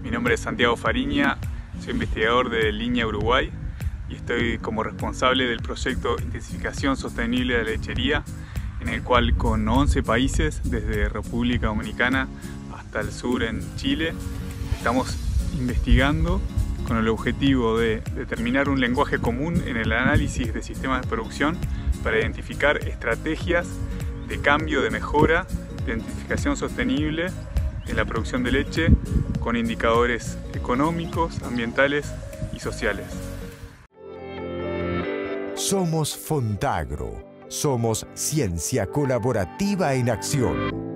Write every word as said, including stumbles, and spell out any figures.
Mi nombre es Santiago Fariña, soy investigador de Línea Uruguay y estoy como responsable del proyecto Intensificación Sostenible de la Lechería, en el cual con once países, desde República Dominicana hasta el sur en Chile, estamos investigando con el objetivo de determinar un lenguaje común en el análisis de sistemas de producción para identificar estrategias de cambio, de mejora, de identificación sostenible en la producción de leche con indicadores económicos, ambientales y sociales. Somos Fontagro. Somos ciencia colaborativa en acción.